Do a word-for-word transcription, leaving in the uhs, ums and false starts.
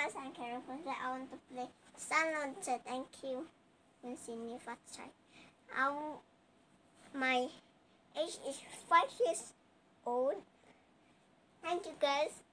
guys, I'm Karen Fonseca. I want to play Sun Set. Thank you. You can see me fast try. Um, my age is five years old. Thank you guys.